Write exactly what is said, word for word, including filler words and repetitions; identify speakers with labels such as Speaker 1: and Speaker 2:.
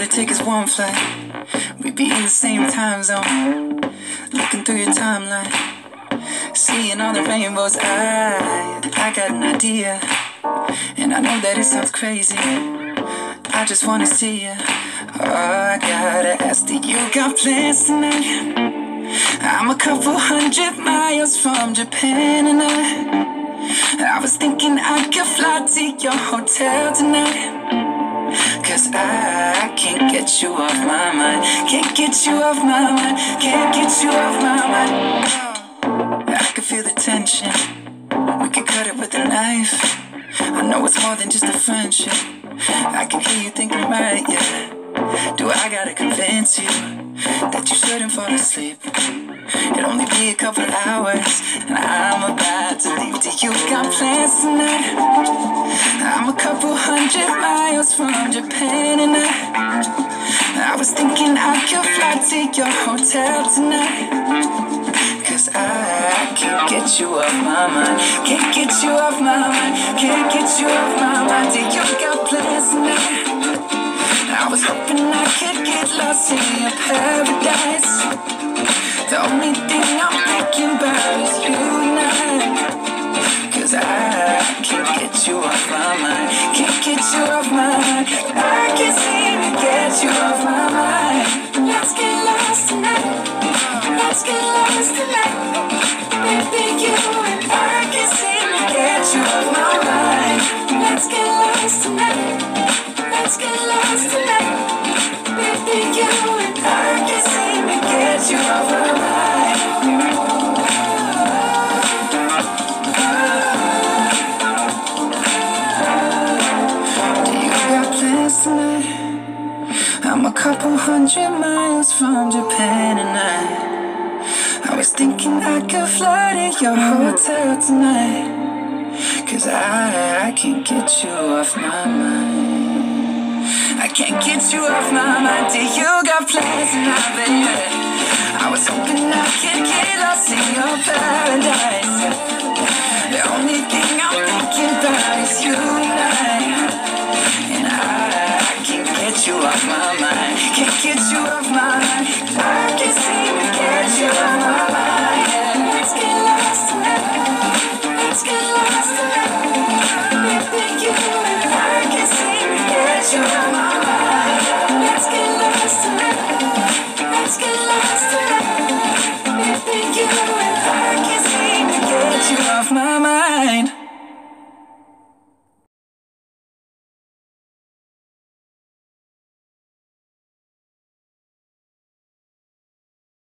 Speaker 1: it'd take us one flight, we'd be in the same time zone. Looking through your timeline, seeing all the rainbows. I, I got an idea, and I know that it sounds crazy. I just wanna see you. Oh, I gotta ask, do you got plans tonight? I'm a couple hundred miles from Japan, and I I was thinking I could fly to your hotel tonight. Cause I, I can't get you off my mind. Can't get you off my mind. Can't get you off my mind. Oh, I can feel the tension. We could cut it with a knife. I know it's more than just a friendship. I can hear you thinking right, yeah. Do I gotta convince you that you shouldn't fall asleep? It'll only be a couple of hours, and I'm about to leave. Do you got plans tonight? I'm a couple hundred miles from Japan, and I I was thinking I could fly to your hotel tonight. Cause I can't get you off my mind. Can't get you off my mind. Can't get you off my mind. Do you got plans tonight? I was hoping I could get lost in your paradise. The only thing I'm thinking about is you and I. Cause I can't get you off my mind. Can't get you off my mind. I can't seem to get you off my mind. Let's get lost tonight. Let's get lost tonight. Baby, you and I can't seem to get you off my mind. Let's get lost tonight. Let's get lost tonight. Baby, you and I can't seem to get you off my mind. Do you got plans tonight? I'm a couple hundred miles from Japan, and I I was thinking I could fly to your hotel tonight. Cause I, I can't get you off my mind. I can't get you off my mind. Do you got plans tonight, baby? I was hoping I could get lost in your paradise.